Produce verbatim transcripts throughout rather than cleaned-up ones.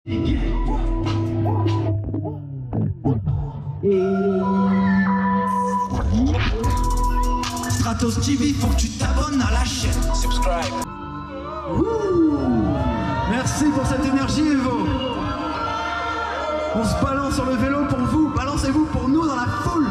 Stratos T V, faut que tu t'abonnes à la chaîne. Subscribe. Ouh. Merci pour cette énergie, Evo. On se balance sur le vélo pour vous, balancez-vous pour nous dans la foule.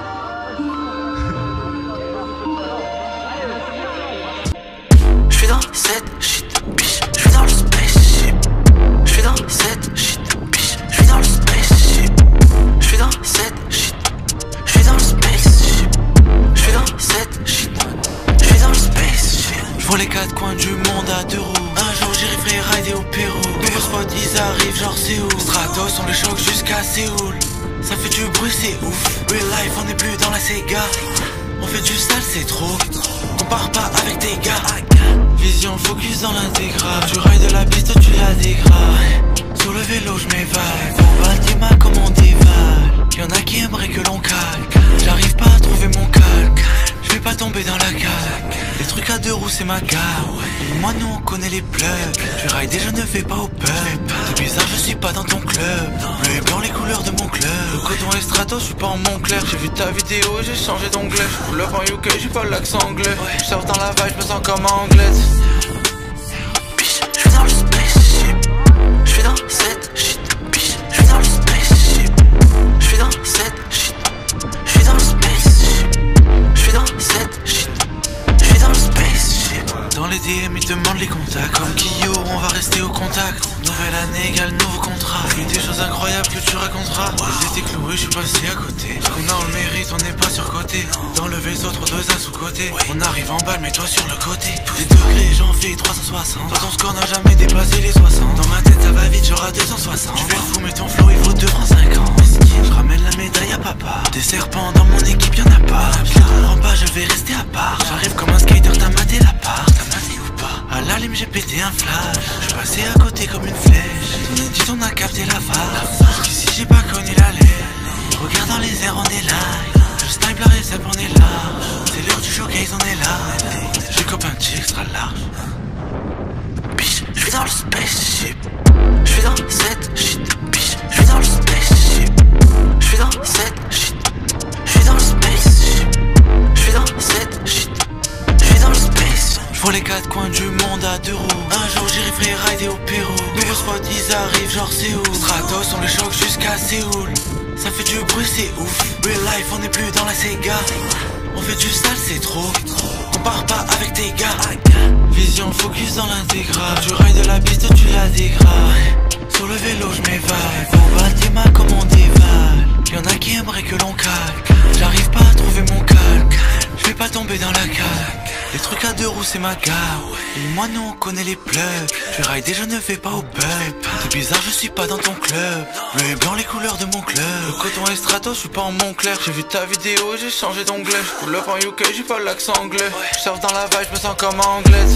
Je suis dans cette shit, biche, je suis dans le spaceship. Je suis dans cette shit, biche, je suis dans le spaceship. Je suis dans cette shit, je suis dans le spaceship. Je suis dans cette shit, je suis dans le spaceship. Je vois les quatre coins du monde à deux roues. Un jour j'irai rider au Pérou. Nouveau spot ils arrivent genre c'est où. Stratos on les choque jusqu'à Séoul. Ça fait du bruit c'est ouf. Real life on n'est plus dans la Sega. On fait du sale c'est trop. Compare pas avec tes gars. Vision focus dans l'intégral. Tu railles de la piste tu la dégrades. Sur le vélo je m'évade. Pour Valtima comme on dévale. Y'en a qui aimeraient que l'on calque. J'arrive pas à trouver mon calme. Je vais pas tomber dans la cale. Les trucs à deux roues c'est ma gare. Moi nous on connaît les plugs. Tu ride et je ne fais pas au pub. C'est bizarre je suis pas dans ton club. Bleu et blanc les couleurs de mon club. Le coton et strato je suis pas en Montclair. J'ai vu ta vidéo et j'ai changé d'onglet. Je pull up en U K j'ai pas l'accent anglais. Je surfe dans la vibe je me sens comme anglaise. Biche je suis dans le spaceship. Je suis dans cette shit. Biche je suis dans le spaceship. Je suis dans cette shit. Je suis dans le spaceship. Je suis dans cette shit. Je suis dans le spaceship. Dans les D M ils demandent les contacts. Comme Kyo on va rester au contact. Nouvelle année égale nouveau contrat. Vu des choses incroyables que tu raconteras. J'étais cloué je suis passé à côté. Ce qu'on a on le mérite on n'est pas surcoté. Dans le vaisseau trop deux à sous côté. On arrive en balle mais toi sur le côté. Les degrés j'en fais trois cent soixante. Toi ton score n'a jamais dépassé les soixante. Dans ma tête ça va vite j'aurai deux cent soixante. Tu fais le fou mais ton flow il vaut deux francs cinquante. Je ramène la médaille à papa. Des serpents dans mon équipe y'en a pas. Je les comprends pas je vais rester à part. J'arrive comme un skater t'as maté la part. T'as maté ou pas? À la lime j'ai pété un flash. Je passé à côté comme une flèche. Ton dit on a capté la phase. Jusqu'ici j'ai pas connu la lèvre. Regarde dans les airs on est live. Je snipe la récep on est large. C'est l'heure du showcase on est là. J'ai cop un petit extra large. Biche je suis dans le spaceship. Je suis dans cette shit. Biche je suis dans le spaceship. Je suis dans cette shit. Je suis dans le spaceship. Je suis dans cette shit. Je suis dans le space. Je vois les quatre coins du monde à deux roues. Un jour j'irai rider au Pérou. Nouveau spot ils arrivent genre c'est où. Stratos on les choque jusqu'à Séoul. Ça fait du bruit c'est ouf. Real life on n'est plus dans la Sega. On fait du sale c'est trop. Compare pas avec tes gars. Vision focus dans l'intégral. Tu railles de la piste tu la dégrades. Sur le vélo je m'évade. Pour Valtima comme on dévale. Y'en a qui aimeraient que l'on calque. J'arrive pas à trouver mon calme. Je vais pas tomber dans la cale. Les trucs à deux roues c'est ma gare. Et moi nous on connaît les plugs. Tu ride et je ne fais pas au pub. C'est bizarre je suis pas dans ton club. Bleu et blanc les couleurs de mon club. Le coton et strato je suis pas en Montclair. J'ai vu ta vidéo et j'ai changé d'onglet. Je pull up en U K j'ai pas l'accent anglais. Je surfe dans la vibe je me sens comme anglaise.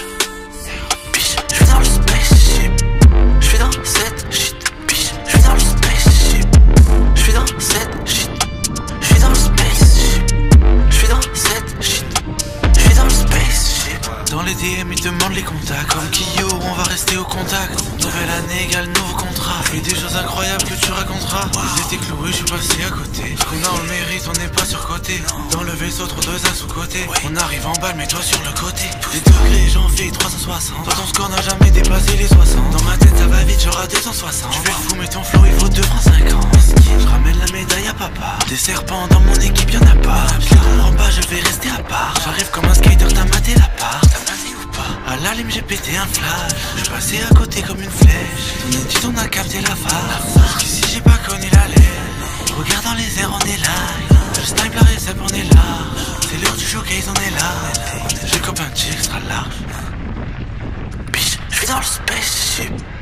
Biche je suis dans le spaceship. Je suis dans cette shit. Biche je suis dans le spaceship. Je suis dans cette shit. Je suis dans le spaceship. Je suis dans cette shit. Je suis dans le spaceship. Dans les D M ils demandent les contacts. Comme Kyo on va rester au contact. Nouvelle année égale nouveau contrat. Vu des choses incroyables que tu raconteras. Ils étaient cloués je suis passé à côté. Ce qu'on a on le mérite on n'est pas surcoté. Dans le vaisseau trop deux à sous côté. On arrive en balle mais toi sur le côté. Les degrés j'en fais trois cent soixante. Toi ton score n'a jamais dépassé les soixante. Dans ma tête ça va vite j'aurai deux cent soixante. Tu fais le fou mais ton flow il vaut deux francs cinquante. Je ramène la médaille à papa. Des serpents dans mon équipe y'en a pas. Je les comprends pas je vais rester à part. J'arrive comme un skater t'as maté la part. T'as maté ou pas? À la lime j'ai pété un flash. Je passé à côté comme une flèche. Ton dit on a capté la phase. Jusqu'ici j'ai pas connu la lèvre. Regarde dans les airs on est live. Je snipe la récep on est large. C'est l'heure du showcase on est là. J'ai cop un petit extra large. Biche je suis dans le spaceship.